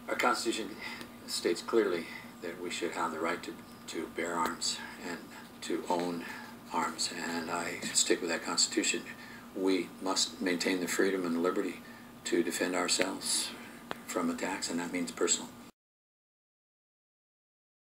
Our Constitution states clearly that we should have the right to bear arms and to own arms, and I stick with that Constitution. We must maintain the freedom and the liberty to defend ourselves from attacks, and that means personal